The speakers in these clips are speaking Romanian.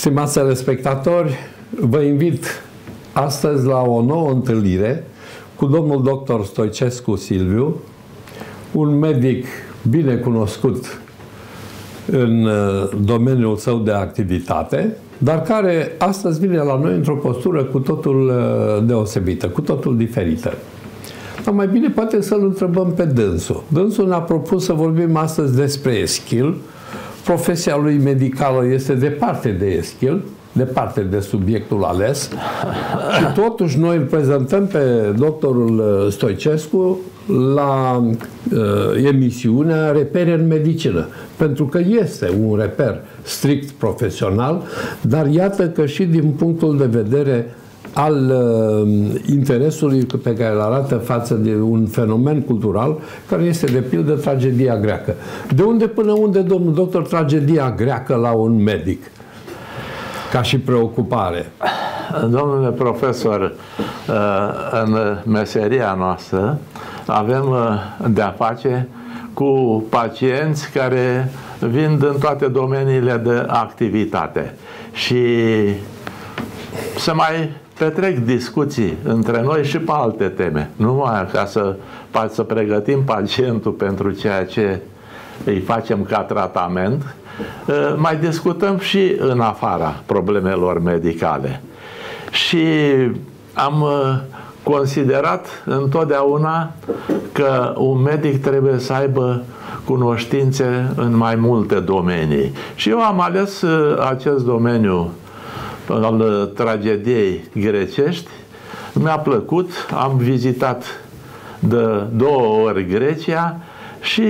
Stimați telespectatori, vă invit astăzi la o nouă întâlnire cu domnul dr. Stoicescu Silviu, un medic bine cunoscut în domeniul său de activitate, dar care astăzi vine la noi într-o postură cu totul deosebită, cu totul diferită. Dar mai bine poate să-l întrebăm pe dânsul. Dânsul ne-a propus să vorbim astăzi despre Eschil. Profesia lui medicală este departe de Eschil, departe de subiectul ales. Și totuși noi îl prezentăm pe doctorul Stoicescu la emisiunea Repere în medicină. Pentru că este un reper strict profesional, dar iată că și din punctul de vedere al interesului pe care îl arată față de un fenomen cultural care este de pildă tragedia greacă. De unde până unde, domnul doctor, tragedia greacă la un medic? Ca și preocupare. Domnule profesor, în meseria noastră avem de-a face cu pacienți care vin din toate domeniile de activitate și se mai petrec discuții între noi și pe alte teme. Numai ca să pregătim pacientul pentru ceea ce îi facem ca tratament, mai discutăm și în afara problemelor medicale. Și am considerat întotdeauna că un medic trebuie să aibă cunoștințe în mai multe domenii. Și eu am ales acest domeniu al tragediei grecești. Mi-a plăcut, am vizitat de 2 ori Grecia și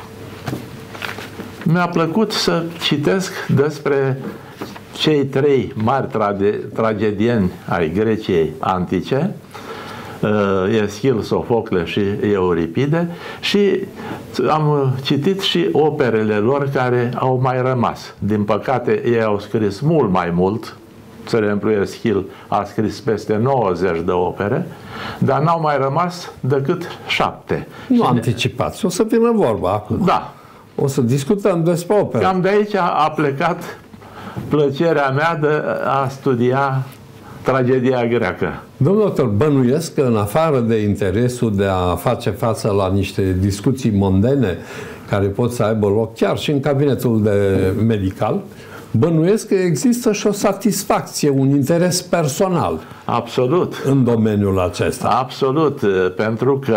mi-a plăcut să citesc despre cei 3 mari tragedieni ai Greciei antice, Eschil, Sofocle și Euripide, și am citit și operele lor care au mai rămas. Din păcate, ei au scris mult mai mult. De exemplu, Eschil a scris peste 90 de opere, dar n-au mai rămas decât 7. Nu anticipați, o să vină vorba acum. Da. O să discutăm despre opere. Cam de aici a plecat plăcerea mea de a studia tragedia greacă. Domnul doctor, bănuiesc că în afară de interesul de a face față la niște discuții mondene care pot să aibă loc chiar și în cabinetul de medical, bănuiesc că există și o satisfacție, un interes personal. Absolut. În domeniul acesta. Absolut, pentru că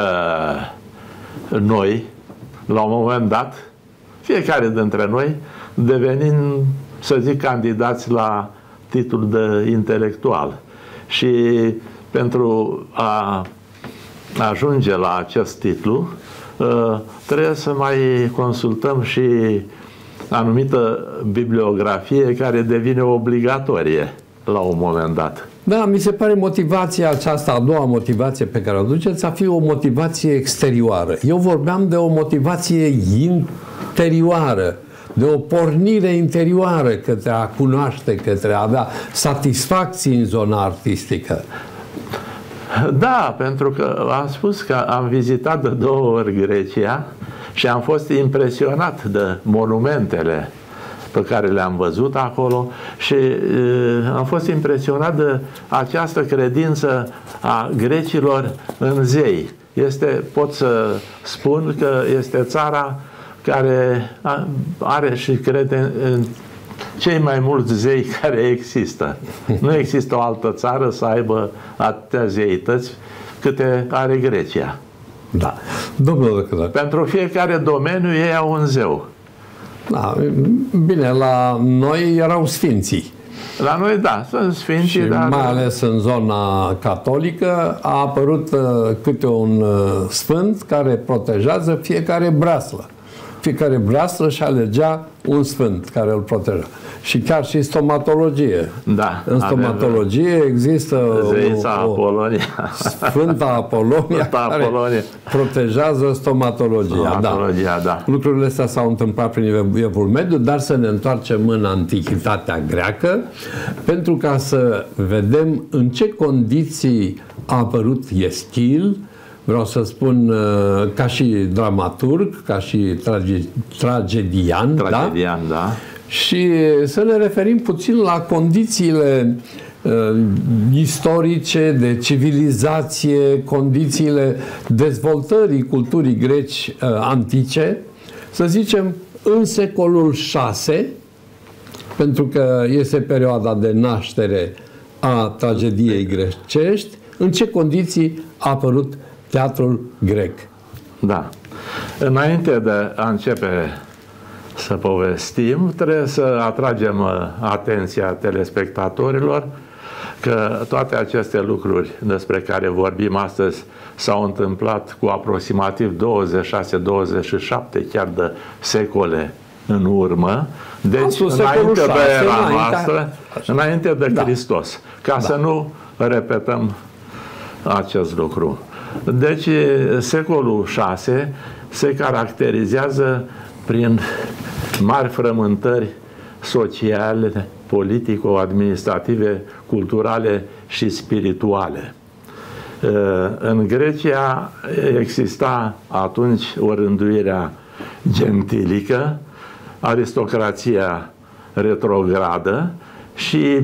noi, la un moment dat, fiecare dintre noi, devenim, să zic, candidați la titlul de intelectual. Și pentru a ajunge la acest titlu, trebuie să mai consultăm și anumită bibliografie care devine obligatorie la un moment dat. Da, mi se pare motivația aceasta, a doua motivație pe care o duceți, a fi o motivație exterioară. Eu vorbeam de o motivație interioară, de o pornire interioară către a cunoaște, către a avea satisfacții în zona artistică. Da, pentru că am spus că am vizitat de 2 ori Grecia și am fost impresionat de monumentele pe care le-am văzut acolo și am fost impresionat de această credință a grecilor în zei. Pot să spun că este țara care are și crede în cei mai mulți zei care există. Nu există o altă țară să aibă atâtea zeități câte are Grecia. Da. Domnul doctor. Pentru fiecare domeniu ei au un zeu. Da, bine, la noi erau sfinții. La noi, da, sunt sfinții, și dar mai ales în zona catolică a apărut câte un sfânt care protejează fiecare breaslă. Fiecare breaslă și alegea un sfânt care îl proteja. Și chiar și stomatologie. Da, în stomatologie există zeița Apolonia. Sfânta Apolonia care protejează stomatologia. Da. Lucrurile astea s-au întâmplat prin Evul Mediu, dar să ne întoarcem în Antichitatea greacă pentru ca să vedem în ce condiții a apărut Eschil. Vreau să spun ca și dramaturg, ca și tragedian, da? și să ne referim puțin la condițiile istorice, de civilizație, condițiile dezvoltării culturii greci antice, să zicem, în secolul VI, pentru că este perioada de naștere a tragediei grecești, în ce condiții a apărut teatrul grec. Da. Înainte de a începe să povestim, trebuie să atragem atenția telespectatorilor că toate aceste lucruri despre care vorbim astăzi s-au întâmplat cu aproximativ 26-27 chiar de secole în urmă, deci înainte de era noastră, înainte de Hristos, ca să nu repetăm acest lucru. Deci secolul VI se caracterizează prin mari frământări sociale, politico-administrative, culturale și spirituale. În Grecia exista atunci o rânduire gentilică, aristocrația retrogradă și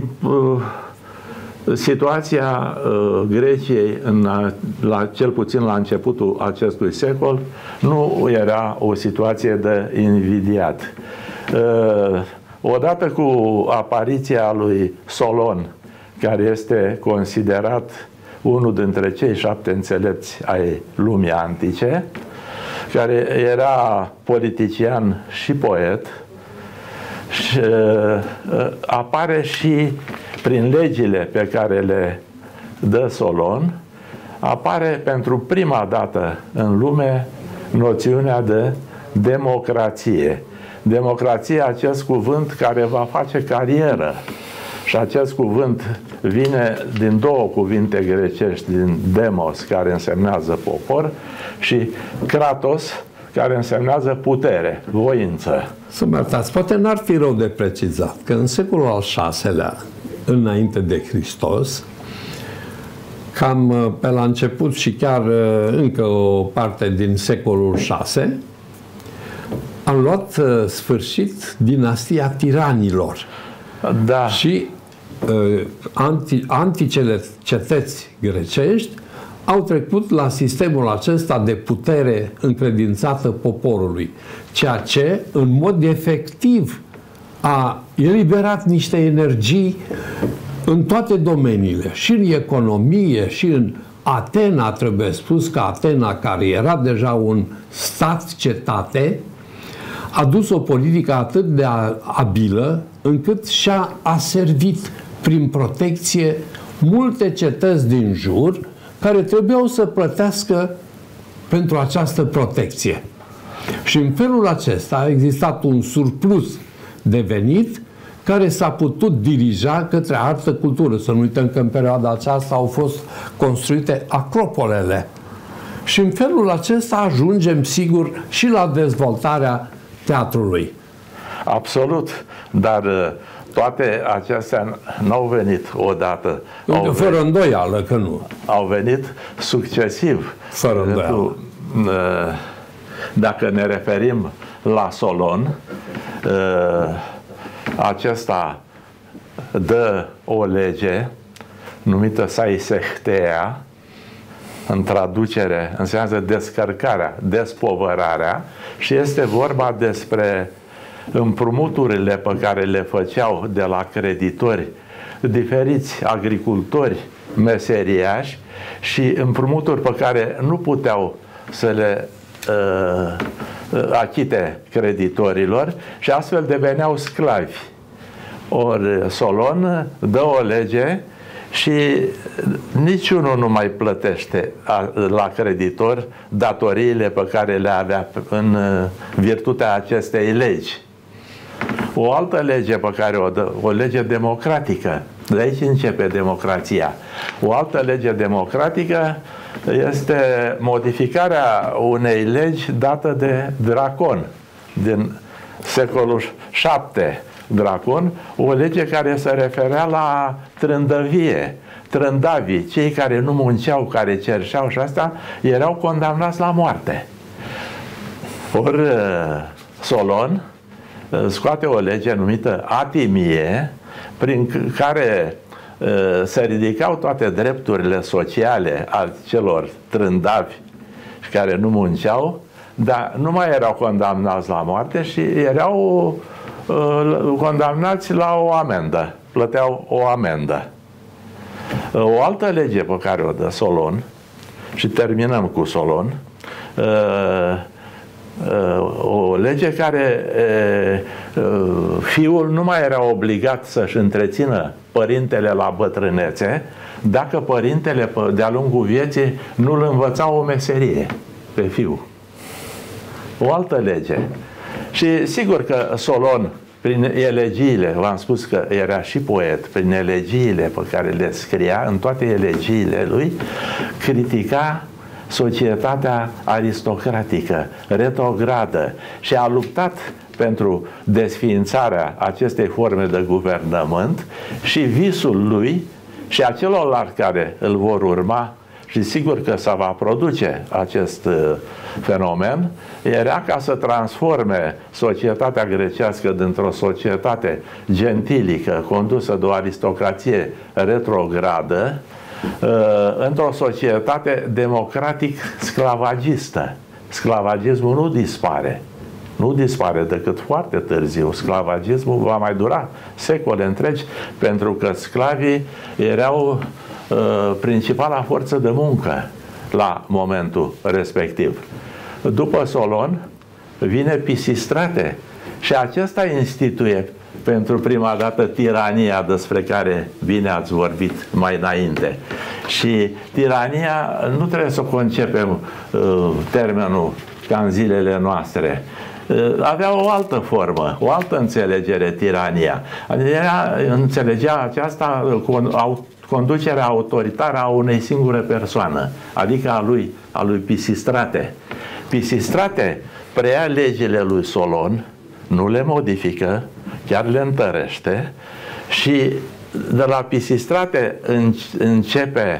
situația Greciei, cel puțin la începutul acestui secol, nu era o situație de invidiat. Odată cu apariția lui Solon, care este considerat unul dintre cei 7 înțelepți ai lumii antice, care era politician și poet, și apare și prin legile pe care le dă Solon, apare pentru prima dată în lume noțiunea de democrație. Democrație, acest cuvânt care va face carieră. Și acest cuvânt vine din două cuvinte grecești, din demos, care însemnează popor, și kratos, care însemnează putere, voință. Să mă iertați, poate n-ar fi rău de precizat că în secolul al VI-lea, înainte de Hristos, cam pe la început și chiar încă o parte din secolul VI, am luat sfârșit dinastia tiranilor. Da. Și anticele cetăți grecești au trecut la sistemul acesta de putere încredințată poporului, ceea ce în mod efectiv a eliberat niște energii în toate domeniile, și în economie, și în Atena, trebuie spus că Atena, care era deja un stat-cetate, a dus o politică atât de abilă încât și-a aservit prin protecție multe cetăți din jur care trebuiau să plătească pentru această protecție. Și în felul acesta a existat un surplus de venit care s-a putut dirija către artă, cultură. Să nu uităm că în perioada aceasta au fost construite acropolele. Și în felul acesta ajungem, sigur, și la dezvoltarea teatrului. Absolut, dar toate acestea n-au venit odată. Fără îndoială că nu. Au venit succesiv. Fără îndoială. Dacă ne referim la Solon, acesta dă o lege numită Saisectea, în traducere înseamnă descărcarea, despovărarea, și este vorba despre împrumuturile pe care le făceau de la creditori diferiți agricultori, meseriași, și împrumuturi pe care nu puteau să le achite creditorilor și astfel deveneau sclavi. Ori Solon dă o lege și niciunul nu mai plătește la creditor datoriile pe care le avea în virtutea acestei legi. O altă lege pe care o dă, o lege democratică, de aici începe democrația. O altă lege democratică este modificarea unei legi dată de Dracon din secolul VII. Dracon, o lege care se referea la trândăvie. Trândavii, cei care nu munceau, care cerșeau și asta, erau condamnați la moarte. Ori Solon scoate o lege numită atimie, prin care se ridicau toate drepturile sociale al celor trândavi și care nu munceau, dar nu mai erau condamnați la moarte și erau condamnați la o amendă, plăteau o amendă. O altă lege pe care o dă Solon, și terminăm cu Solon, o lege care fiul nu mai era obligat să-și întrețină părintele la bătrânețe dacă părintele de-a lungul vieții nu îl învăța o meserie pe fiu. O altă lege. Și sigur că Solon, prin elegiile, v-am spus că era și poet, prin elegiile pe care le scria, în toate elegiile lui, critica societatea aristocratică, retrogradă, și a luptat pentru desființarea acestei forme de guvernământ, și visul lui și a celorlalți care îl vor urma, și sigur că se va produce acest fenomen, era ca să transforme societatea grecească dintr-o societate gentilică condusă de o aristocrație retrogradă într-o societate democratic sclavagistă. Sclavagismul nu dispare. Nu dispare decât foarte târziu. Sclavagismul va mai dura secole întregi, pentru că sclavii erau principala forță de muncă la momentul respectiv. După Solon vine Pisistrate și acesta instituie pentru prima dată tirania despre care bine ați vorbit mai înainte. Și tirania nu trebuie să o concepem termenul ca în zilele noastre. Avea o altă formă, o altă înțelegere tirania. Înțelegea aceasta conducerea autoritară a unei singure persoane, adică a lui Pisistrate. Pisistrate preia legile lui Solon, nu le modifică, chiar le întărește, și de la Pisistrate începe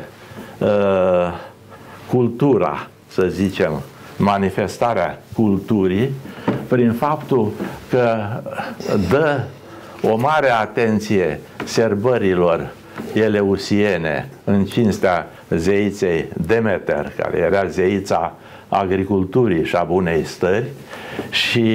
cultura, să zicem, manifestarea culturii, prin faptul că dă o mare atenție sărbărilor eleusiene în cinstea zeiței Demeter, care era zeița agriculturii și a bunei stări, și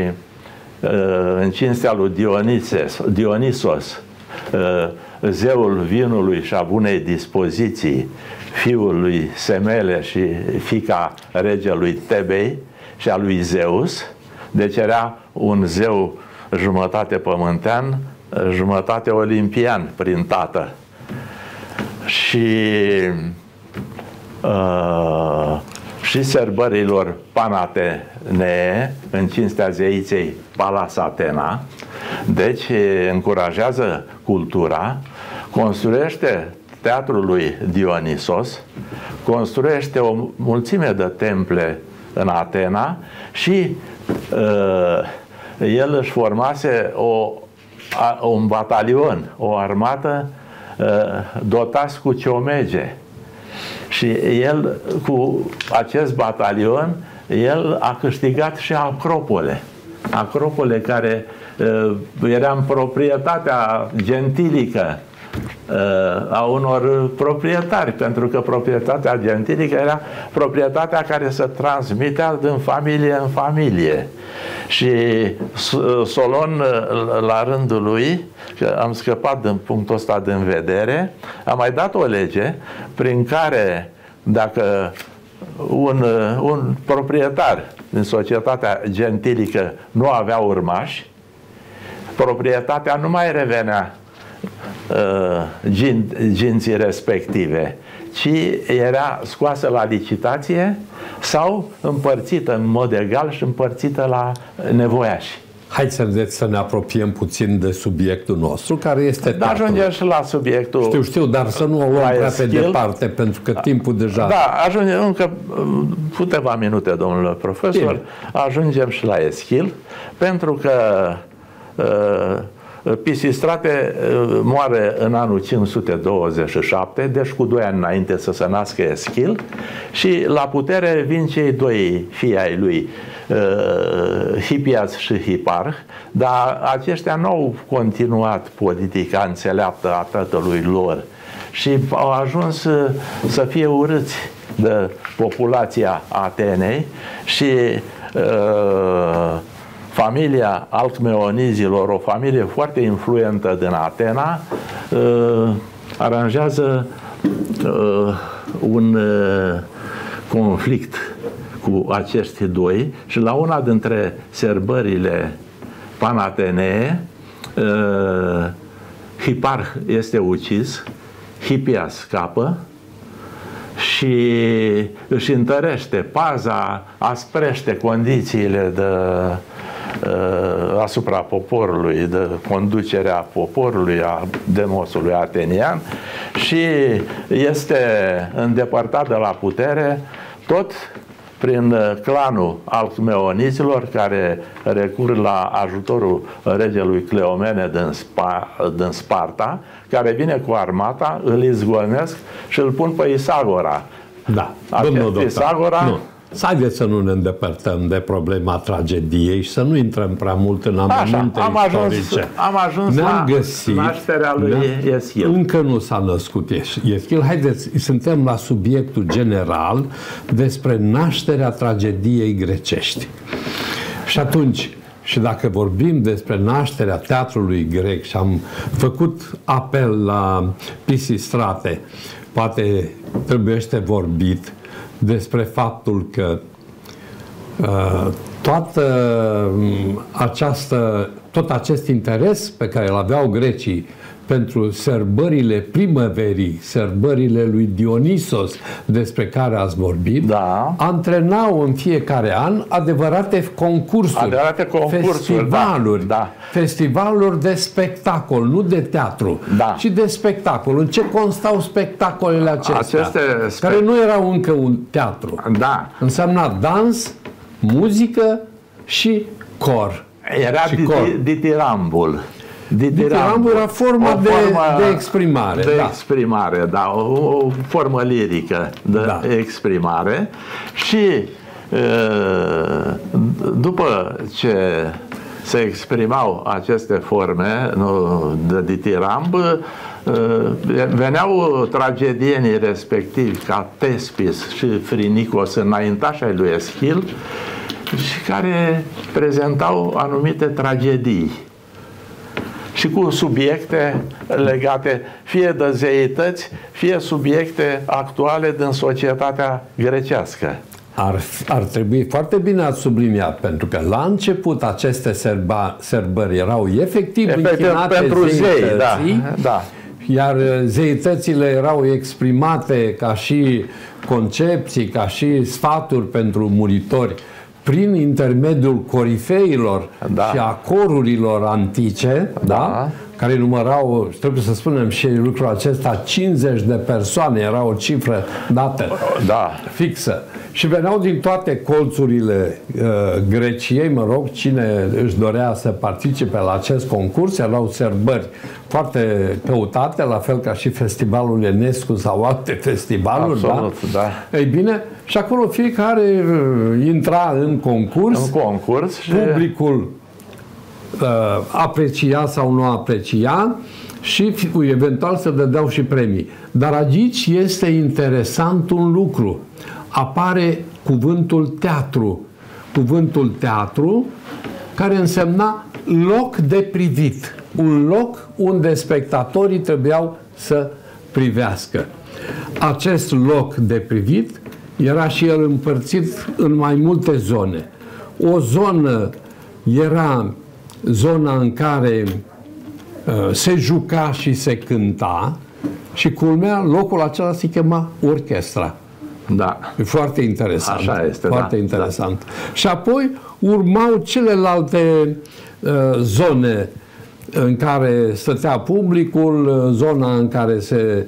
în cinstea lui Dionisos, zeul vinului și a bunei dispoziții, fiul lui Semele și fiica regelui Tebei și a lui Zeus. Deci era un zeu jumătate pământean, jumătate olimpian prin tată. Și sărbărilor Panatenee, în cinstea zeiței Pallas Atena. Deci încurajează cultura, construiește teatrul lui Dionisos, construiește o mulțime de temple în Atena și el își formase un batalion, o armată dotați cu ciomege. Și el, cu acest batalion, el a câștigat și Acropole. Acropole care era în proprietatea gentilică a unor proprietari, pentru că proprietatea gentilică era proprietatea care se transmitea din familie în familie. Și Solon, la rândul lui, că am scăpat din punctul ăsta din vedere, a mai dat o lege prin care dacă un proprietar din societatea gentilică nu avea urmași, proprietatea nu mai revenea ginții respective, ci era scoasă la licitație sau împărțită în mod egal și împărțită la nevoiași. Haideți să ne apropiem puțin de subiectul nostru, care este teatru. Ajungem și la subiectul. Știu, dar să nu o luăm prea pe departe, pentru că timpul deja... Da, ajungem încă câteva minute, domnule profesor. Bine. Ajungem și la Eschil, pentru că Pisistrate moare în anul 527, deci cu 2 ani înainte să se nască Eschil, și la putere vin cei 2 fii ai lui, Hipias și Hiparh, dar aceștia nu au continuat politica înțeleaptă a tatălui lor și au ajuns să fie urâți de populația Atenei și familia Alcmeonizilor, o familie foarte influentă din Atena, aranjează un conflict cu acești 2 și la una dintre sărbările panatenee Hiparh este ucis, Hipias scapă și își întărește paza, asprește condițiile asupra poporului, de conducerea poporului, a demosului atenian, și este îndepărtat de la putere tot prin clanul Alcmeonizilor, care recurg la ajutorul regelui Cleomene din Sparta, care vine cu armata, îl izgonesc și îl pun pe Isagora. Da, domnul doctor, Isagora... Nu. Haideți să nu ne îndepărtăm de problema tragediei și să nu intrăm prea mult în amănunte istorice. Am ajuns la nașterea lui Eschil. Încă nu s-a născut Eschil. Haideți, suntem la subiectul general despre nașterea tragediei grecești. Și atunci, și dacă vorbim despre nașterea teatrului grec și am făcut apel la Pisistrate, poate trebuiește vorbit despre faptul că tot acest interes pe care îl aveau grecii pentru sărbările primăverii, sărbările lui Dionisos, despre care ați vorbit, da, antrenau în fiecare an adevărate concursuri, festivaluri, da. Festivaluri de spectacol, nu de teatru, da, ci de spectacol. În ce constau spectacolele acestea? Care nu erau încă un teatru. Da. Însemna dans, muzică și cor. Era ditirambul. Ditirambul era forma de exprimare. De exprimare, da. O formă lirică de exprimare. Și după ce se exprimau aceste forme de ditiramb, veneau tragedienii respectivi ca Tespis și Frinicos, înaintași ai lui Eschil, și care prezentau anumite tragedii și cu subiecte legate fie de zeități, fie subiecte actuale din societatea grecească. Ar trebui, foarte bine ați subliniat, pentru că la început aceste sărbări erau efectiv închinate pentru zei, da. Iar zeitățile erau exprimate ca și concepții, ca și sfaturi pentru muritori, prin intermediul corifeilor și a corurilor antice, care numărau, trebuie să spunem și lucrul acesta, 50 de persoane, era o cifră dată, fixă. Și veneau din toate colțurile Greciei, mă rog, cine își dorea să participe la acest concurs, erau sărbări foarte căutate, la fel ca și festivalul Enescu sau alte festivaluri. Absolut, Ei bine, și acolo fiecare intra în concurs, și publicul aprecia sau nu aprecia și eventual se dădeau și premii. Dar aici este interesant un lucru. Apare cuvântul teatru. Cuvântul teatru care însemna loc de privit. Un loc unde spectatorii trebuiau să privească. Acest loc de privit era și el împărțit în mai multe zone. O zonă era zona în care se juca și se cânta și culmea, locul acela se chema orchestra. Da. E foarte interesant. Așa este, foarte interesant. Și apoi urmau celelalte zone în care stătea publicul, zona în care se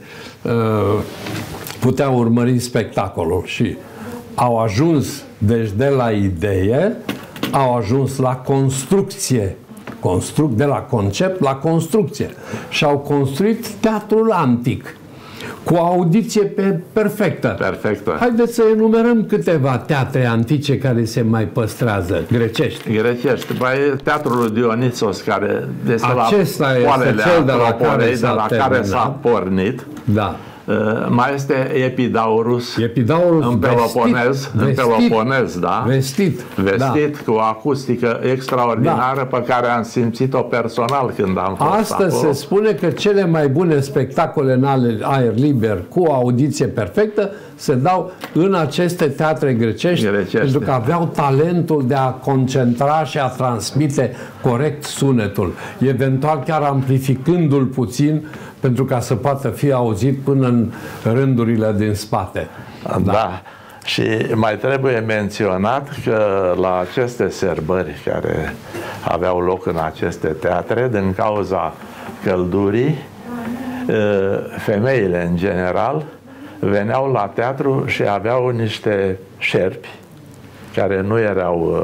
putea urmări spectacolul. Și au ajuns, deci de la idee, au ajuns la construcție de la concept la construcție. Și au construit teatrul antic cu o audiție perfectă. Perfectă. Haideți să enumerăm câteva teatre antice care se mai păstrează, grecești. Grecești. Teatrul lui Dionisos, care este acesta la este cel de la care s-a pornit. Da. Mai este Epidaurus în Peloponez, da? Vestit, cu o acustică extraordinară, pe care am simțit-o personal când am fost Astăzi acolo. se spune că cele mai bune spectacole în aer liber cu o audiție perfectă se dau în aceste teatre grecești, pentru că aveau talentul de a concentra și a transmite corect sunetul, eventual chiar amplificându-l puțin pentru ca să poată fi auzit până în rândurile din spate. Da. Și mai trebuie menționat că la aceste sărbări care aveau loc în aceste teatre, din cauza căldurii, femeile în general veneau la teatru și aveau niște șerpi care nu erau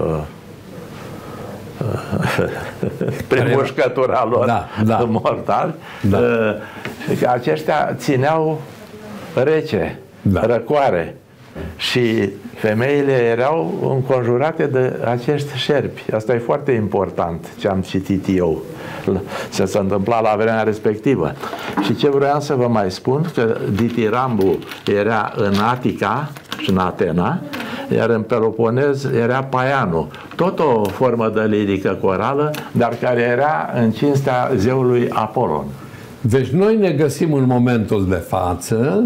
prin mușcătura lor mortali, că aceștia țineau rece, răcoare, și femeile erau înconjurate de acești șerpi. Asta e foarte important, ce am citit eu, ce s-a întâmplat la vremea respectivă. Și ce vreau să vă mai spun, că Ditirambu era în Atica și în Atena, iar în Peloponez era Paianu, tot o formă de lirică corală, dar care era în cinstea zeului Apolon. Deci noi ne găsim în momentul de față,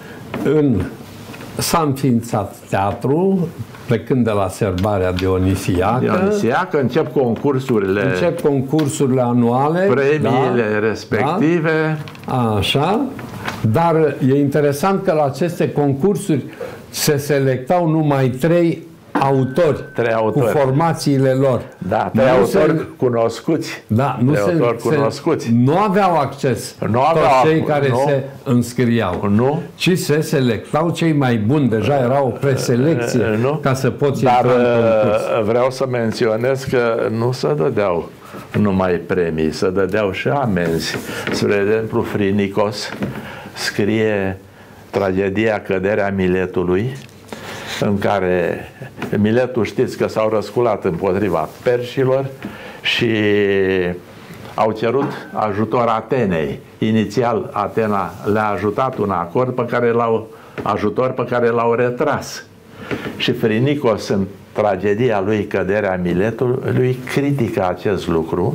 s-a înființat teatru, plecând de la sărbarea Dionisiacă, încep concursurile anuale, premiile respective. Așa, dar e interesant că la aceste concursuri se selectau numai 3 autori cu formațiile lor. Da, 3 autori cunoscuți. Da, cunoscuți. Nu aveau acces toți cei care se înscriau. Nu. Ci se selectau cei mai buni. Deja era o preselecție ca să poți intra în concurs. Vreau să menționez că nu se dădeau numai premii, se dădeau și amenzi. Spre exemplu, Frinicos scrie tragedia Căderea Miletului, în care Miletul, știți că s-au răsculat împotriva perșilor și au cerut ajutor Atenei. Inițial Atena le-a ajutat un acord pe care l-au retras. Și Frinicos, în tragedia lui Căderea Miletului, critică acest lucru.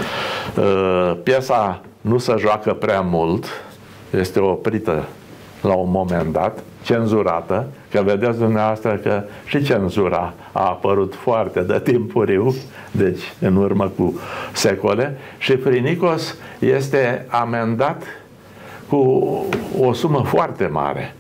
Piesa nu se joacă prea mult, este oprită la un moment dat, cenzurată, că vedeți dumneavoastră că și cenzura a apărut foarte de timpuriu, deci în urmă cu secole, și Frinicos este amendat cu o sumă foarte mare.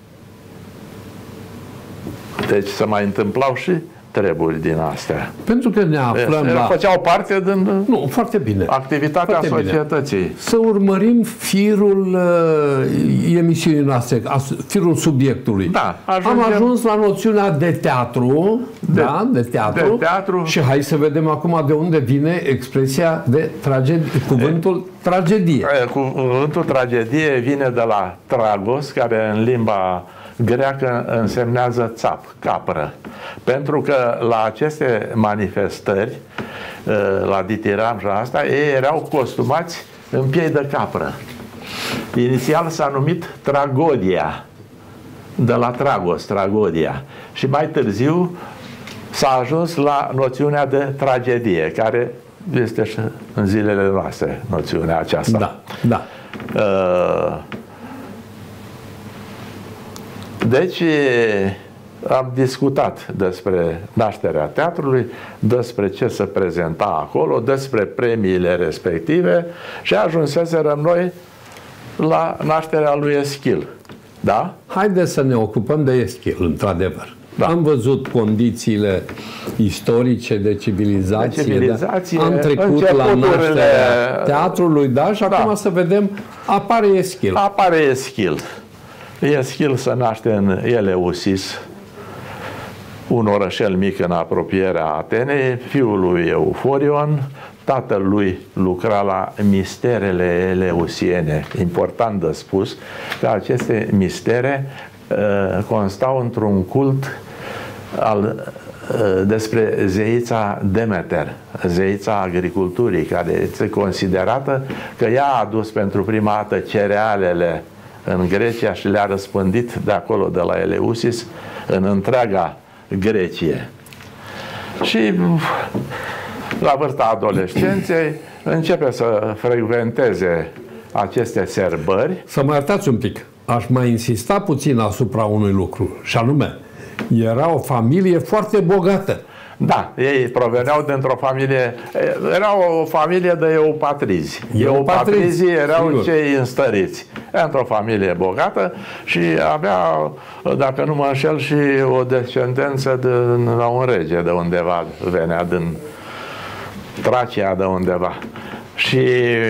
Deci se mai întâmplau și treburi din astea. Pentru că ne aflăm făceau parte din foarte bine. activitatea societății. Bine. Să urmărim firul emisiunii noastre, firul subiectului. Da, am ajuns la noțiunea de teatru, de teatru, și hai să vedem acum de unde vine expresia de cuvântul tragedie. Cuvântul tragedie vine de la tragos, care în limba greacă însemnează țap, capră. Pentru că la aceste manifestări, la ditiram și asta, ei erau costumați în piei de capră. Inițial s-a numit Tragodia, de la Tragos, Tragodia. Și mai târziu s-a ajuns la noțiunea de tragedie, care este și în zilele noastre noțiunea aceasta. Da, da. Deci am discutat despre nașterea teatrului, despre ce se prezenta acolo, despre premiile respective și ajunseserăm noi la nașterea lui Eschil. Da? Haideți să ne ocupăm de Eschil, într-adevăr. Da. Am văzut condițiile istorice de civilizație, am trecut la nașterea teatrului, și acum să vedem, apare Eschil. Apare Eschil. Eschil se naște în Eleusis, un orășel mic în apropierea Atenei, fiul lui Euforion, tatălui lucra la misterele eleusiene. Important de spus că aceste mistere constau într-un cult despre zeița Demeter, zeița agriculturii, care este considerată că ea a adus pentru prima dată cerealele în Grecia și le-a răspândit de acolo, de la Eleusis, în întreaga Grecie. Și la vârsta adolescenței începe să frecventeze aceste sărbări. Să mă iertați un pic, aș mai insista puțin asupra unui lucru, și anume, era o familie foarte bogată. Da, ei proveneau dintr-o familie, era o familie de eupatrizi. Eupatrizii erau sigur cei înstăriți. Era într-o familie bogată și avea, dacă nu mă înșel, și o descendență la un rege de undeva, venea din Tracia de undeva. Și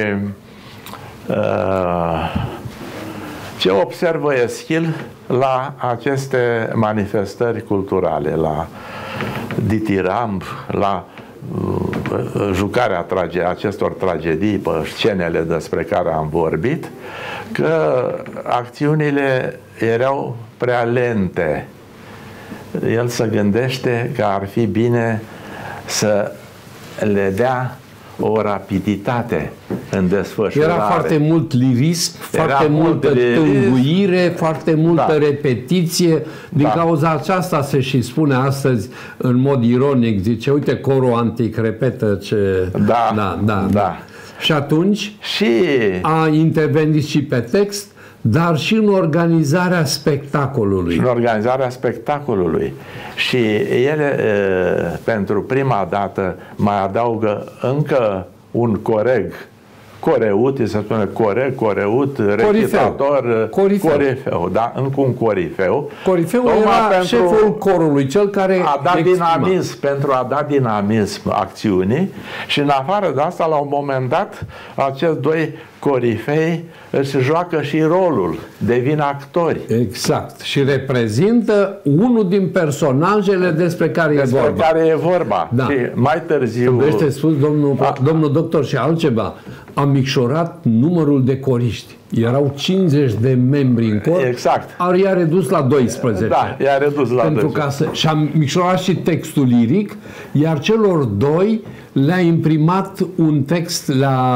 ce observă Eschil la aceste manifestări culturale, la ditiramb, la jucarea acestor tragedii pe scenele despre care am vorbit, că acțiunile erau prea lente. El se gândește că ar fi bine să le dea o rapiditate în desfășurare. Era foarte mult lirism, foarte multă tânguire, foarte multă repetiție. Din cauza aceasta se și spune astăzi, în mod ironic, zice, uite, corul antic repetă ce... Da. Și atunci a intervenit și pe text, dar și în organizarea spectacolului. În organizarea spectacolului. Și ele, pentru prima dată, mai adaugă încă un coreut, se spune coreut, recitator, corifeu, da? Încă un corifeu. Corifeu era șeful corului, cel care a dat dinamism, pentru a da dinamism acțiunii, și în afară de asta, la un moment dat, acești doi corifei își joacă și rolul, devin actori. Exact. Și reprezintă unul din personajele despre care e vorba. Da. Și mai târziu... Trebuie spus, domnul doctor, și altceva. A micșorat numărul de coriști. Erau 50 de membri în cor. Exact. I-a redus la 12. Da, i-a redus la 12. Și a micșorat și textul liric, iar celor doi le-a imprimat un text,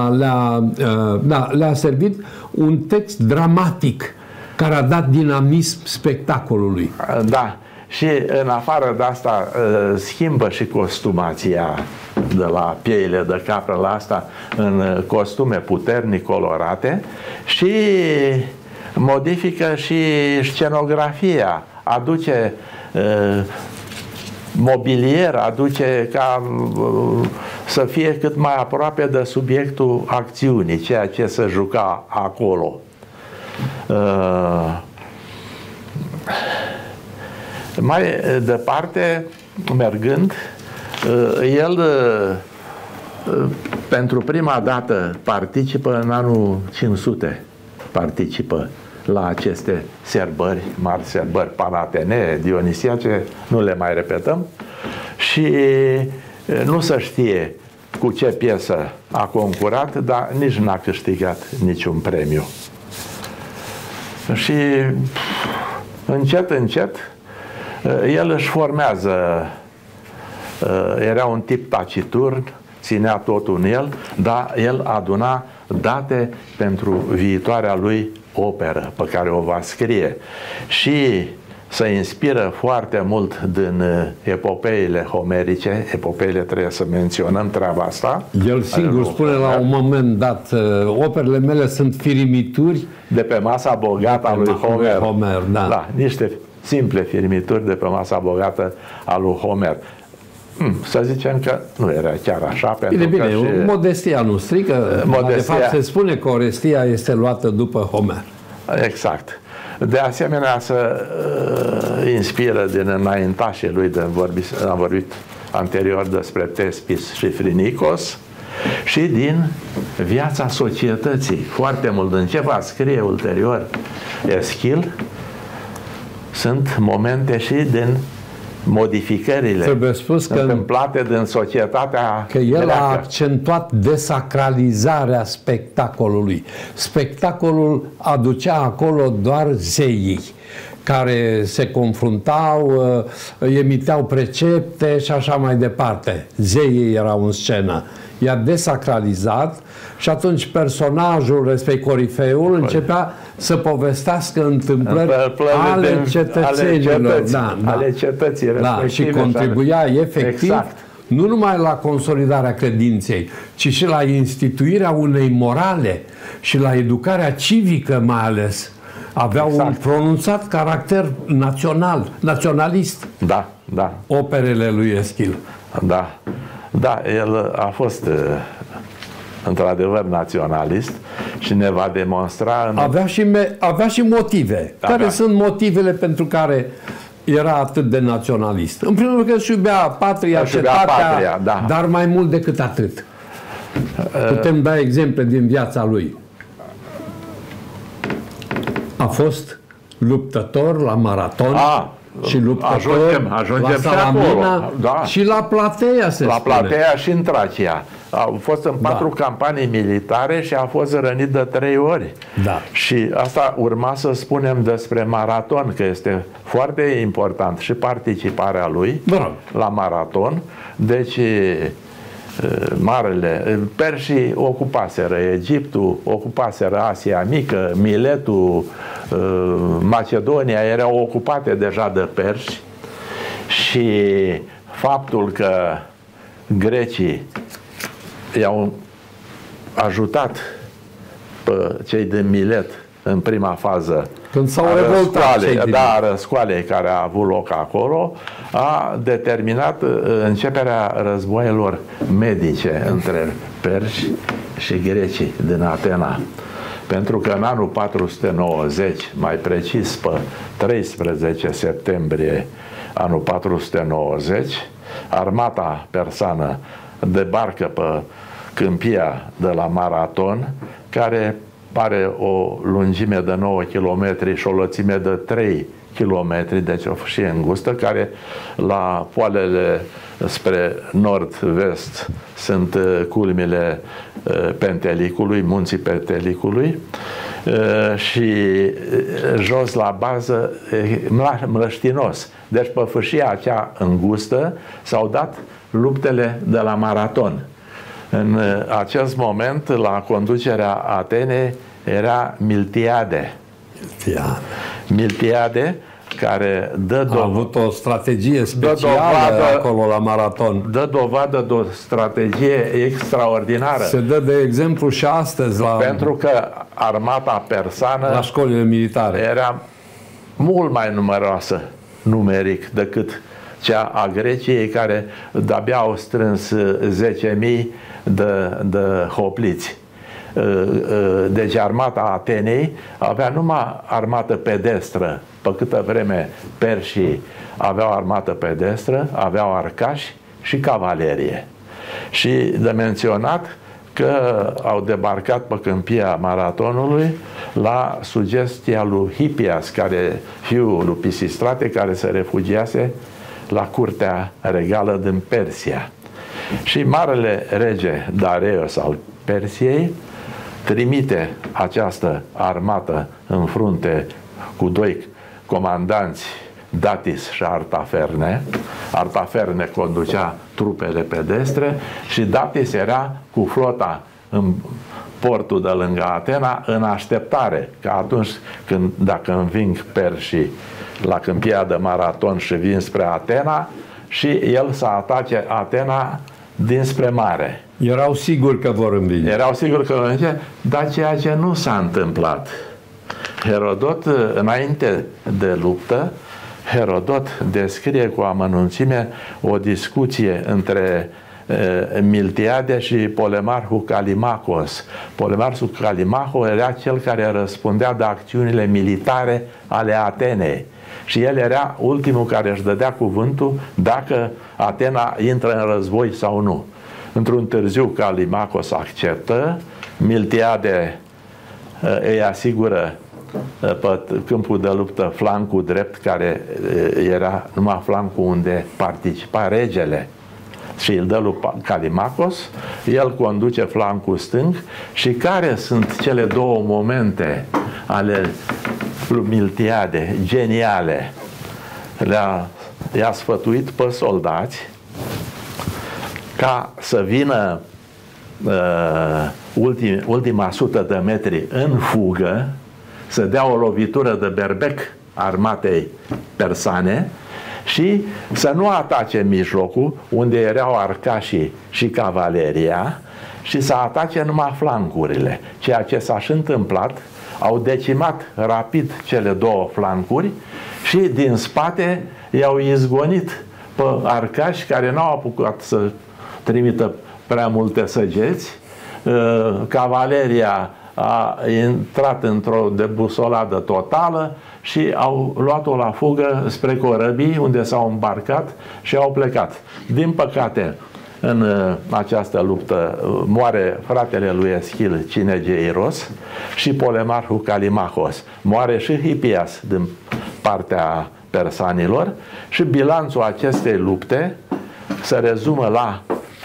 le-a servit un text dramatic care a dat dinamism spectacolului. Da. Și în afară de asta schimbă și costumația de la pieile de capră la asta în costume puternic colorate și modifică și scenografia, aduce mobilier, aduce ca să fie cât mai aproape de subiectul acțiunii, ceea ce se juca acolo. Mai departe, mergând, el pentru prima dată participă în anul 500, participă la aceste sărbări, mari sărbări panatenee, dionisiace, nu le mai repetăm, și nu se știe cu ce piesă a concurat, dar nici n-a câștigat niciun premiu. Și încet, încet, el își formează, era un tip taciturn, ținea totul în el, dar el aduna date pentru viitoarea lui operă pe care o va scrie și se inspiră foarte mult din epopeile homerice. Epopeile, trebuie să menționăm treaba asta. El singur spune la un moment dat, operele mele sunt firimituri de pe masa bogată a lui Homer. Da, niște simple firimituri de pe masa bogată a lui Homer. Să zicem că nu era chiar așa. Bine, modestia nu strică. De fapt se spune că Orestia este luată după Homer. Exact. De asemenea, se inspiră din înaintașii lui, am vorbit anterior despre Tespis și Frinicos, și din viața societății. Foarte mult. În ce va scrie ulterior Eschil, sunt momente și din modificările trebuie spus că întâmplate din societatea că el greacă. a accentuat desacralizarea spectacolului. Spectacolul aducea acolo doar zeii care se confruntau, emiteau precepte și așa mai departe. Zeii erau în scenă. I-a desacralizat și atunci personajul, respectiv corifeul, începea să povestească întâmplări ale cetățenilor. Ale cetății respective. Și contribuia efectiv nu numai la consolidarea credinței, ci și la instituirea unei morale și la educarea civică mai ales. Avea un pronunțat caracter naționalist. Da, da. Operele lui Eschil. Da, da, el a fost într-adevăr naționalist și ne va demonstra... Avea și motive. Care sunt motivele pentru care era atât de naționalist? În primul rând că își iubea patria, cetatea, dar mai mult decât atât. Putem da exemple din viața lui. A fost luptător la maraton și luptător la Salamina și la Platea, se la spune. Platea și în Tracia. A fost în 4 campanii militare și a fost rănit de 3 ori. Da. Și asta urma să spunem despre maraton, că este foarte important și participarea lui la maraton. Deci marele perșii ocupaseră Egiptul, ocupaseră Asia Mică, Miletul, Macedonia erau ocupate deja de perși și faptul că grecii i-au ajutat pe cei din Milet în prima fază când s-au revoltat răscoalei care a avut loc acolo, a determinat începerea războaielor medice între perși și grecii din Atena. Pentru că în anul 490, mai precis pe 13 septembrie anul 490, armata persană debarcă pe câmpia de la Maraton, care are o lungime de 9 km și o lățime de 3 km, deci o fâșie îngustă, care la poalele spre nord-vest sunt culmile Pentelicului, munții Pentelicului, și jos la bază mlăștinos. Deci pe fâșia acea îngustă s-au dat luptele de la Maraton. În acest moment, la conducerea Atenei era Miltiade. Miltiade, care a avut o strategie specială acolo la Maraton. Dă dovadă de o strategie extraordinară. Se dă de exemplu și astăzi pentru că armata persană la școlile militare era mult mai numeroasă numeric decât cea a Greciei, care de-abia au strâns 10.000 de hopliți. Deci armata Atenei avea numai armată pedestră, pe câtă vreme perșii aveau armată pedestră, aveau arcași și cavalerie. Și de menționat că au debarcat pe câmpia Maratonului la sugestia lui Hippias, fiul lui Pisistrate, care se refugiase la curtea regală din Persia. Și marele rege Dareios al Persiei trimite această armată în frunte cu 2 comandanți, Datis și Artaferne. Artaferne conducea trupele pedestre și Datis era cu flota în portul de lângă Atena în așteptare, că atunci când, dacă înving perșii la câmpia de Maraton și vin spre Atena, și el să atace Atena dinspre mare. Erau siguri că vor învinge. Erau siguri că vor învinge, dar ceea ce nu s-a întâmplat. Herodot, înainte de luptă, Herodot descrie cu amănunțime o discuție între Miltiade și Polemarhul Calimachos. Polemarhul Calimachos era cel care răspundea de acțiunile militare ale Atenei. Și el era ultimul care își dădea cuvântul dacă Atena intră în război sau nu. Într-un târziu Calimachos acceptă, Miltiade îi asigură pe câmpul de luptă flancul drept, care era numai flancul unde participa regele, și îl dă lui Callimachos, el conduce flancul stâng. Și care sunt cele două momente ale lui Miltiade geniale? I-a sfătuit pe soldați ca să vină ultima 100 de metri în fugă, să dea o lovitură de berbec armatei persane și să nu atace mijlocul, unde erau arcașii și cavaleria, și să atace numai flancurile. Ceea ce s-a și întâmplat, au decimat rapid cele două flancuri și din spate i-au izgonit pe arcași, care n-au apucat să trimită prea multe săgeți. Cavaleria a intrat într-o debusoladă totală și au luat-o la fugă spre corăbii, unde s-au îmbarcat și au plecat. Din păcate, în această luptă moare fratele lui Eschil, Cinegeiros, și Polemarhul Callimachos. Moare și Hippias din partea persanilor și bilanțul acestei lupte se rezumă la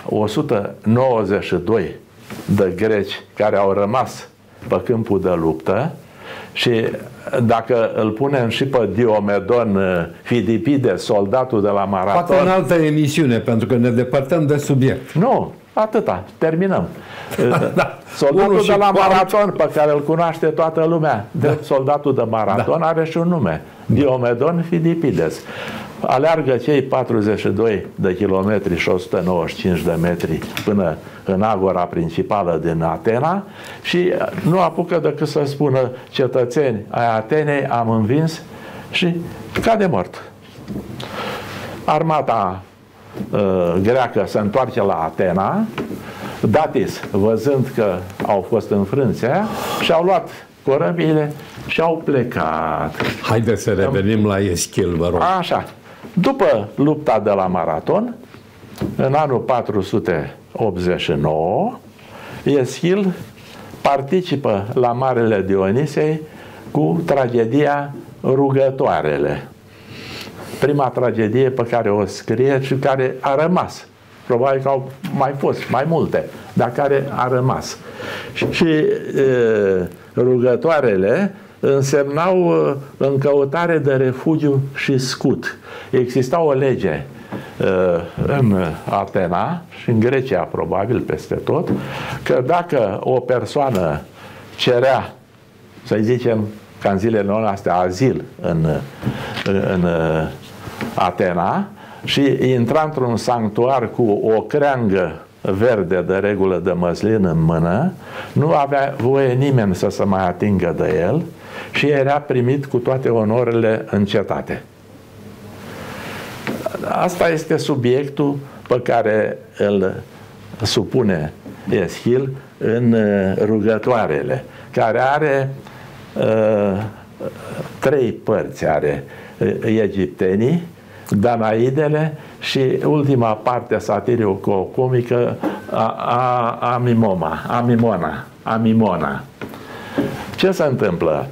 192 de greci care au rămas pe câmpul de luptă. Și dacă îl punem și pe Diomedon Fidipides, soldatul de la Maraton... Poate în altă emisiune, pentru că ne depărtăm de subiect. Nu, atâta, terminăm. Da. Soldatul de la Maraton, pe care îl cunoaște toată lumea, de soldatul de Maraton, are și un nume, Diomedon Fidipides. Aleargă cei 42 de kilometri și 195 de metri până în agora principală din Atena și nu apucă decât să spună: cetățeni ai Atenei, am învins, și cade mort. Armata greacă se întoarce la Atena. Datis, văzând că au fost înfrânți, și-au luat corăbiile și au plecat. Haideți să revenim la Eschil, vă rog. Așa. După lupta de la Maraton, în anul 489, Eschil participă la Marele Dionisei cu tragedia Rugătoarele. Prima tragedie pe care o scrie și care a rămas. Probabil că au mai fost mai multe, dar care a rămas. Și Rugătoarele însemnau în căutare de refugiu și scut. Exista o lege în Atena și în Grecia, probabil peste tot, că dacă o persoană cerea, să zicem, ca în zilele noastre, azil în Atena și intra într-un sanctuar cu o creangă verde, de regulă de măslin, în mână, nu avea voie nimeni să se mai atingă de el și era primit cu toate onorile în cetate. Asta este subiectul pe care îl supune Eschil în Rugătoarele, care are 3 părți. Are egiptenii, Danaidele și ultima parte satirico-comică, Amimona. Ce se întâmplă?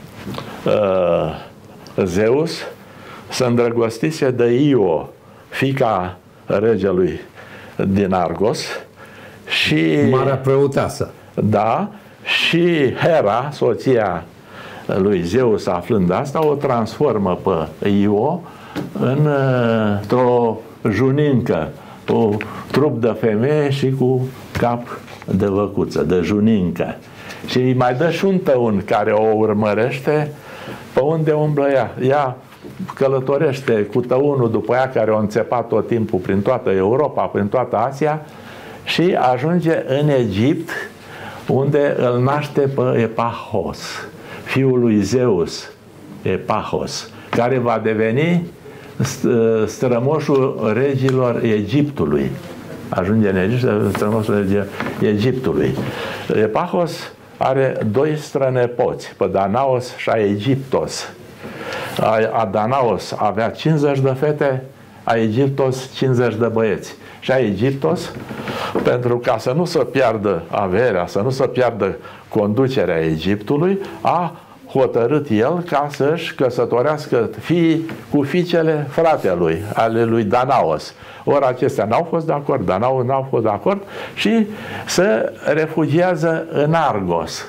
Zeus se îndrăgostise de Io, fiica regelui din Argos, și marea preoteasă. Da, și Hera, soția lui Zeus, aflând asta, o transformă pe Io într-o junincă, cu trup de femeie și cu cap de văcuță, de junincă. Și îi mai dă și un tăun care o urmărește pe unde umblă ea. Ea călătorește cu tăunul după ea, care o înțepa tot timpul prin toată Europa, prin toată Asia, și ajunge în Egipt, unde îl naște pe Epahos, fiul lui Zeus, Epahos, care va deveni strămoșul regilor Egiptului. Ajunge în Egipt, strămoșul regilor Egiptului. Epahos are 2 strănepoți, pe Danaos și Aegiptos. Danaos avea 50 de fete, Aegiptos 50 de băieți. Și Aegiptos, pentru ca să nu se piardă averea, să nu se piardă conducerea Egiptului, a hotărât el ca să-și căsătorească fiii cu fiicele fratelui, ale lui Danaos. Ori acestea n-au fost de acord, Danaos n-au fost de acord și se refugiază în Argos.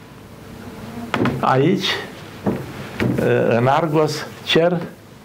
Aici, în Argos, cer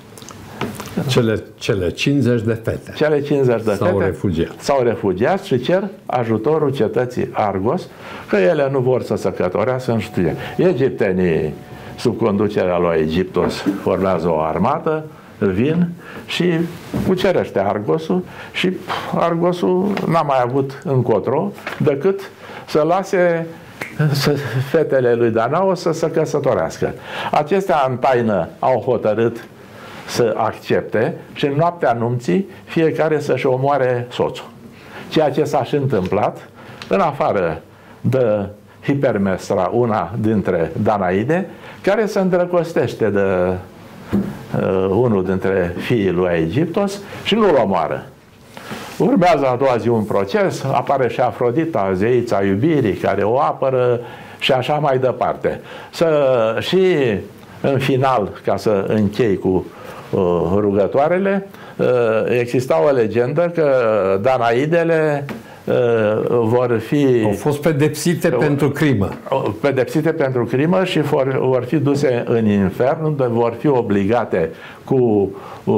cele 50 de fete. Cele 50 de fete s-au refugiat și cer ajutorul cetății Argos, că ele nu vor să se cătorească în știe. Egiptenii, sub conducerea lui Egiptos, formează o armată, vin și cucerește Argosul și Argosul n-a mai avut încotro decât să lase fetele lui Danaos să se căsătorească. Acestea în taină au hotărât să accepte și în noaptea nunții fiecare să-și omoare soțul. Ceea ce s-a și întâmplat, în afară de Hipermestra, una dintre Danaide, care se îndrăgostește de unul dintre fiii lui Egiptos și nu-l omoară. Urmează a doua zi un proces, apare și Afrodita, zeița iubirii, care o apără și așa mai departe. Și în final, ca să închei cu rugătoarele, exista o legendă că Danaidele vor fi... Au fost pedepsite pentru crimă. Pedepsite pentru crimă și vor fi duse în infern, unde vor fi obligate cu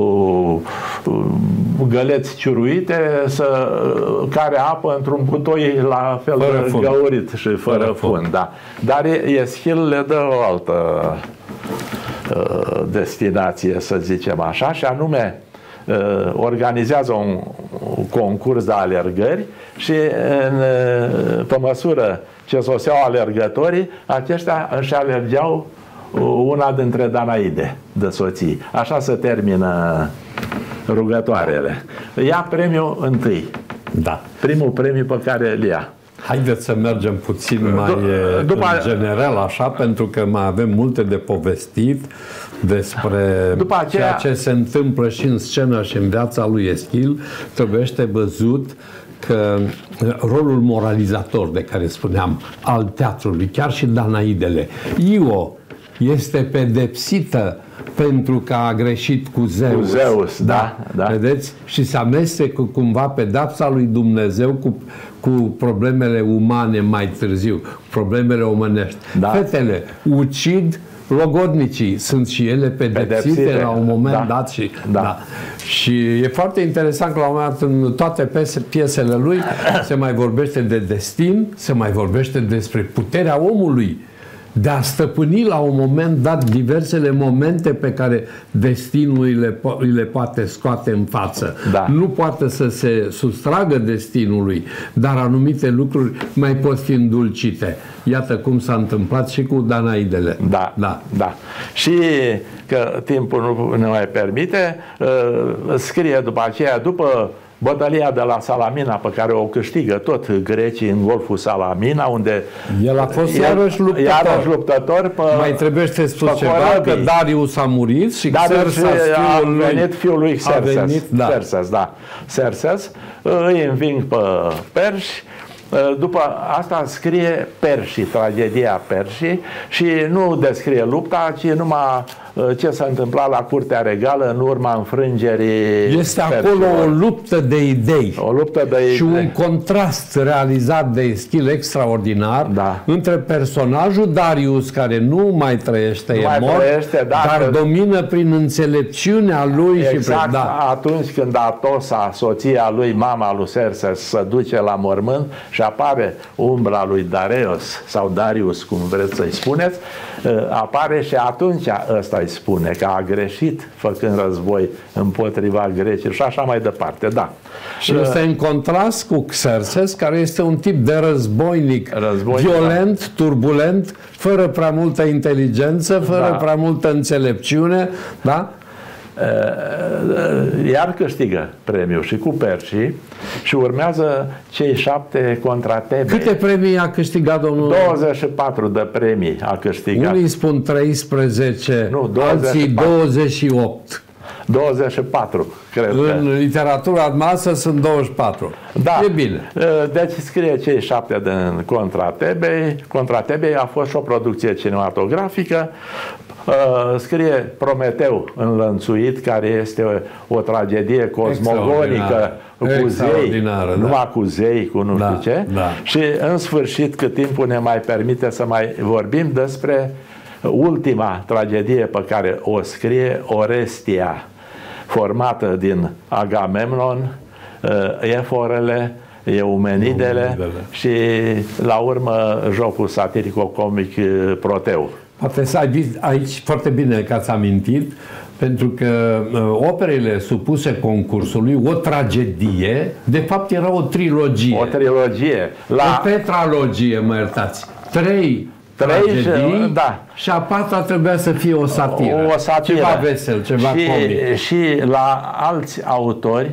găleți ciuruite să care apă într-un butoi la fel de găurit și fără fund. Da. Dar Eschil le dă o altă destinație, să zicem așa, și anume organizează un concurs de alergări și pe măsură ce soseau alergătorii, aceștia își alergeau una dintre Danaide de soții. Așa se termină rugătoarele. Ia premiul întâi. Da. Primul premiu pe care îl ia. Haideți să mergem puțin mai în general așa, pentru că mai avem multe de povestit despre ceea ce se întâmplă și în scenă și în viața lui Eschil. Trebuiește văzut că rolul moralizator de care spuneam al teatrului, chiar și Danaidele, Io este pedepsită pentru că a greșit cu Zeus. Cu Zeus, da. Vedeți? Și se amestecă cumva pedepsa lui Dumnezeu cu problemele umane mai târziu, problemele omenești. Da. Fetele ucid logodnicii, sunt și ele pedepsite la un moment dat. Și e foarte interesant că la un moment dat în toate piesele lui se mai vorbește de destin, se mai vorbește despre puterea omului de a stăpâni la un moment dat diversele momente pe care destinul le poate scoate în față. Da. Nu poate să se sustragă destinului, dar anumite lucruri mai pot fi îndulcite. Iată cum s-a întâmplat și cu Danaidele. Da. Și că timpul nu ne mai permite, scrie după aceea, după bătălia de la Salamina, pe care o câștigă tot grecii în Golful Salamina, unde el a fost iarăși luptător. Mai trebuie să spun ceva, că Darius a murit și Xerxes, fiul lui Xerxes, îi înving pe perși. După asta scrie Perșii, tragedia Perșii, și nu descrie lupta, ci numai ce s-a întâmplat la curtea regală în urma înfrângerii. Este acolo o luptă de idei. O luptă de idei. Și un contrast realizat de Eschil extraordinar între personajul Darius, care nu mai trăiește, e mort, dar domină prin înțelepciunea lui. Exact, atunci când Atosa, soția lui, mama lui Xerxes, se duce la mormânt și apare umbra lui Dareios sau Darius, cum vreți să-i spuneți, apare și atunci ăsta îi spune că a greșit făcând război împotriva grecilor și așa mai departe. Da. Și este în contrast cu Xerxes, care este un tip de războinic violent, turbulent, fără prea multă inteligență, fără prea multă înțelepciune, da? Iar câștigă premiul și cu perșii și urmează cei 7 contra Tebe. Câte premii a câștigat domnul? 24 de premii a câștigat. Unii spun 13, alții 28. 24, cred că. În literatura noastră sunt 24. Da. E bine. Deci scrie cei 7 din Contra Tebei. Contra Tebei a fost și o producție cinematografică. Scrie Prometeu înlănțuit, care este o tragedie cosmogonică cu zei, numai cu zei, cu nu știu ce. Da. Și în sfârșit, cât timpul ne mai permite să mai vorbim despre ultima tragedie pe care o scrie, Orestia, formată din Agamemnon, Eforele, Eumenidele și la urmă jocul satirico-comic Proteu. Poate să ai vist aici foarte bine că ați amintit, pentru că operele supuse concursului, o tragedie, de fapt era o trilogie. O trilogie. O tetralogie, mă iertați. Trei tragedii, da. Și a patra trebuia să fie o satiră. O satiră. Ceva vesel, ceva comic. Și la alți autori,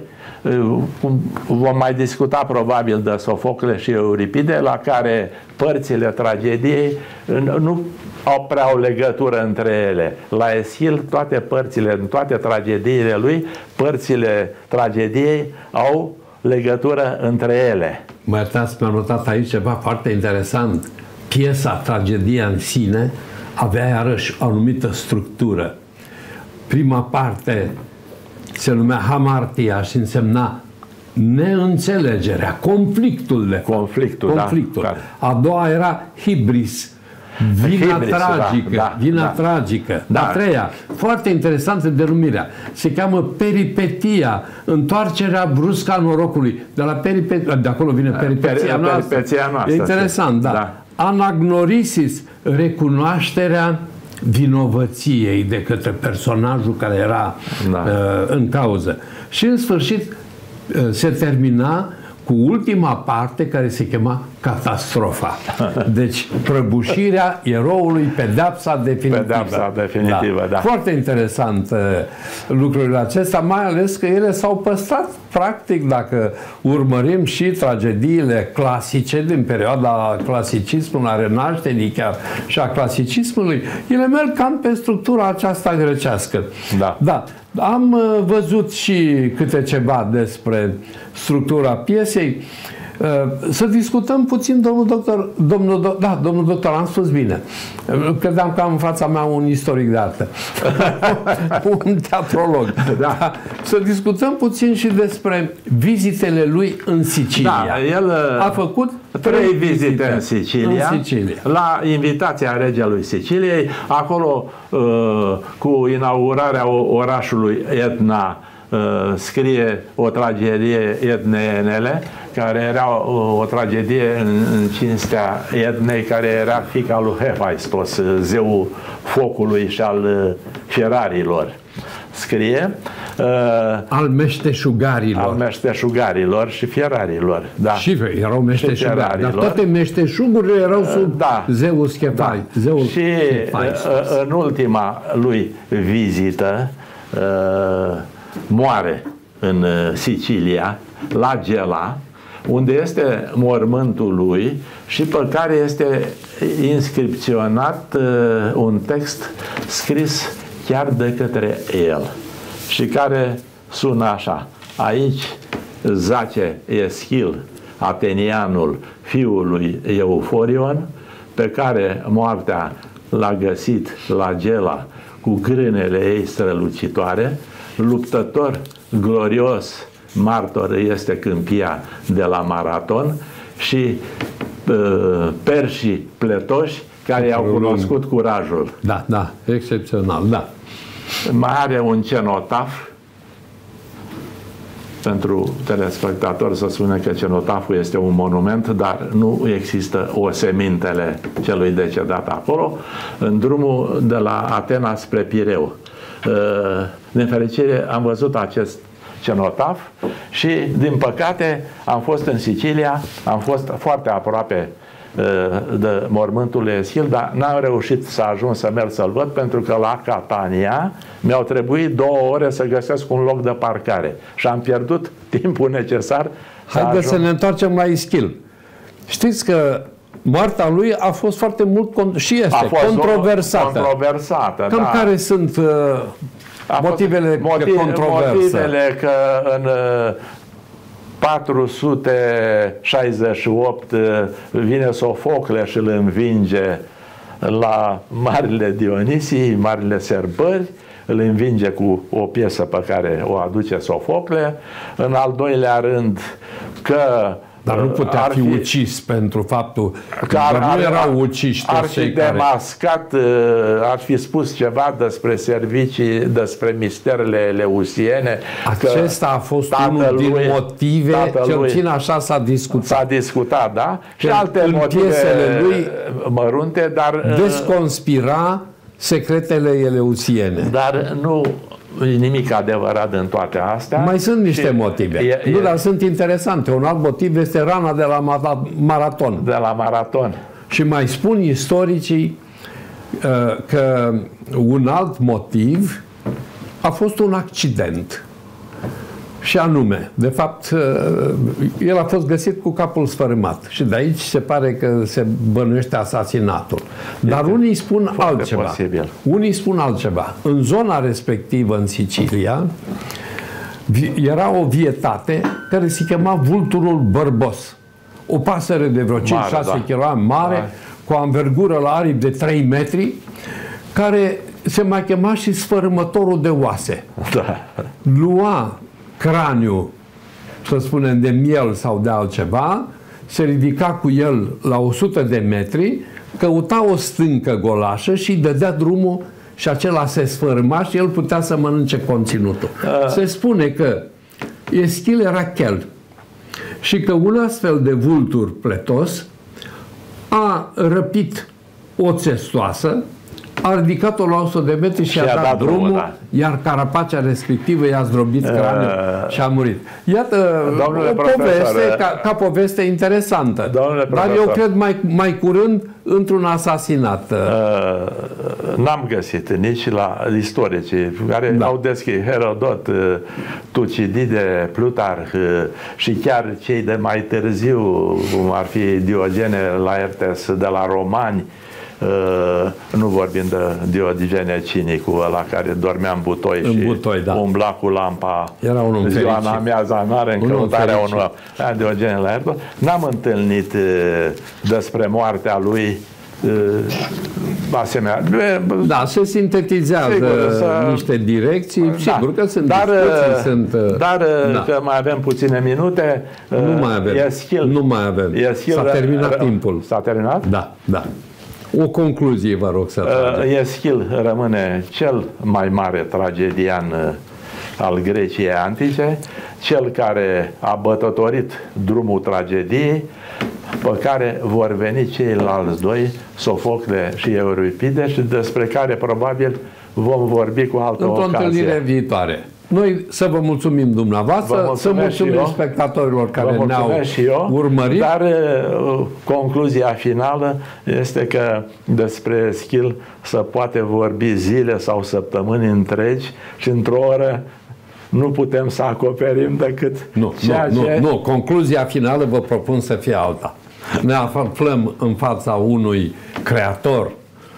vom mai discuta probabil de Sofocle și Euripide, la care părțile tragediei nu au prea o legătură între ele. La Eschil, toate părțile, în toate tragediile lui, părțile tragediei au legătură între ele. Mă iertați, mi-am notat aici ceva foarte interesant. Piesa, tragedia în sine, avea iarăși o anumită structură. Prima parte se numea Hamartia și însemna neînțelegerea, conflictul. Da. A doua era Hibris, vina tragică. Tragică. Da. A treia, foarte interesantă denumirea, se cheamă Peripetia, întoarcerea bruscă a norocului. De acolo vine peripeția noastră. E interesant, da. Anagnorisis, recunoașterea vinovăției de către personajul care era în cauză. Și în sfârșit se termina cu ultima parte care se chema Catastrofa. Deci prăbușirea eroului, pedeapsa definitivă. Pedeapsa definitivă, da. Foarte interesant lucrurile acestea, mai ales că ele s-au păstrat practic, dacă urmărim și tragediile clasice din perioada clasicismului, a renașterii chiar și a clasicismului, ele merg cam pe structura aceasta grecească. Da. Am văzut și câte ceva despre structura piesei. Să discutăm puțin, domnul doctor, am spus bine. Credeam că am în fața mea un istoric de artă. Un teatrolog. Da. Să discutăm puțin și despre vizitele lui în Sicilia. Da, el a făcut 3 vizite în Sicilia. La invitația regelui Siciliei, acolo cu inaugurarea orașului Etna, scrie o tragedie Etneenele, care era o tragedie în cinstea Etnei, care era fiica lui Hephaistos, zeul focului și al ferarilor. Scrie al meșteșugarilor și ferarilor. Da. Și erau meșteșugari, dar toate meșteșugurile erau sub zeul Schefai. Și în ultima lui vizită moare în Sicilia, la Gela, unde este mormântul lui și pe care este inscripționat un text scris chiar de către el și care sună așa: aici zace Eschil, atenianul, fiul lui Euforion, pe care moartea l-a găsit la Gela cu grânele ei strălucitoare, luptător glorios, martor este câmpia de la Maraton, și perșii pletoși care i-au cunoscut curajul. Da, excepțional, da. Mai are un cenotaf. Pentru telespectatori să spune că cenotaful este un monument, dar nu există osemintele celui decedat acolo, în drumul de la Atena spre Pireu. Din fericire am văzut acest cenotaf și, din păcate, am fost în Sicilia, am fost foarte aproape de mormântul lui Eschil, dar n-am reușit să ajung să merg să-l văd, pentru că la Catania mi-au trebuit 2 ore să găsesc un loc de parcare și am pierdut timpul necesar. Haideți să ne întoarcem la Eschil. Știți că moartea lui a fost foarte mult și este controversată. Controversată, Cam care sunt Motivele de controversă. Motivele că în 468 vine Sofocle și îl învinge la Marile Dionisii, Marile Sărbări, îl învinge cu o piesă pe care o aduce Sofocle. În al doilea rând că dar nu putea fi ucis pentru faptul că nu erau uciși ar fi demascat, ar fi spus ceva despre servicii, despre misterele eleusiene. Acesta a fost unul din motive, cel puțin așa s-a discutat. S-a discutat, da? Și alte motive lui mărunte, dar desconspira secretele eleusiene. Dar nu nimic adevărat în toate astea. Mai sunt niște motive. Nu, dar sunt interesante. Un alt motiv este rana de la Maraton. De la Maraton. Și mai spun istoricii că un alt motiv a fost un accident. Și anume, de fapt, el a fost găsit cu capul sfărâmat. Și de aici se pare că se bănuiește asasinatul. Dar unii spun altceva. Posibil. Unii spun altceva. În zona respectivă, în Sicilia, era o vietate care se chema vulturul bărbos. O pasăre de vreo 5-6 kg mare, cu o anvergură la aripi de 3 metri, care se mai chema și sfărâmătorul de oase. Da. Lua craniul, să spunem, de miel sau de altceva, se ridica cu el la 100 de metri, căuta o stâncă golașă și dădea drumul și acela se sfărâma și el putea să mănânce conținutul. Se spune că Eschil era chel și că un astfel de vultur pletos a răpit o țestoasă, a ridicat-o la 100 de metri și a dat drumul, da. Iar carapacea respectivă i-a zdrobit craniul și a murit. Iată, o poveste, ca poveste interesantă. Dar eu cred mai curând într-un asasinat. N-am găsit nici la istoricii care au deschis Herodot, Tucidide, Plutarh și chiar cei de mai târziu, cum ar fi Diogene Laertes de la romani, nu vorbim de Diogene Cinicu, ăla care dormea în butoi și umbla cu lampa ziua în amiaza mare în căutarea unui Diogene Laertes. N-am întâlnit despre moartea lui asemenea. Da, se sintetizează niște direcții, sigur că sunt discuții, dar că mai avem puține minute. Nu mai avem. Nu mai avem. S-a terminat timpul. S-a terminat? Da, da. O concluzie, vă rog să trageți. Eschil rămâne cel mai mare tragedian al Greciei antice, cel care a bătătorit drumul tragediei, pe care vor veni ceilalți doi, Sofocle și Euripide, și despre care probabil vom vorbi cu altă ocazie. Într-o întâlnire viitoare. Noi să vă mulțumim dumneavoastră, să mulțumim spectatorilor care ne-au urmărit. Dar concluzia finală este că despre Eschil se poate vorbi zile sau săptămâni întregi și într-o oră nu putem să acoperim decât Nu, concluzia finală vă propun să fie alta. Ne aflăm în fața unui creator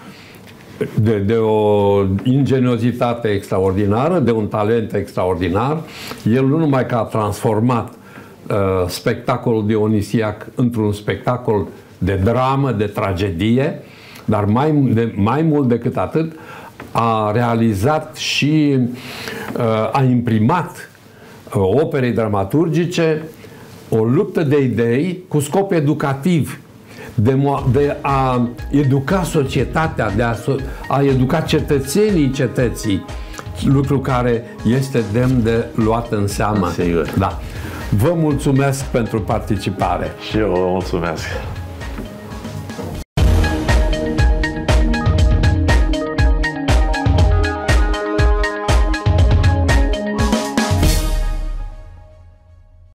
de o ingeniozitate extraordinară, de un talent extraordinar. El nu numai că a transformat spectacolul dionisiac într-un spectacol de dramă, de tragedie, dar mai mult decât atât, a realizat și a imprimat operei dramaturgice o luptă de idei cu scop educativ, de a educa societatea, de a educa cetățenii cetății, lucru care este demn de luat în seamă. Sigur. Da. Vă mulțumesc pentru participare. Și eu vă mulțumesc.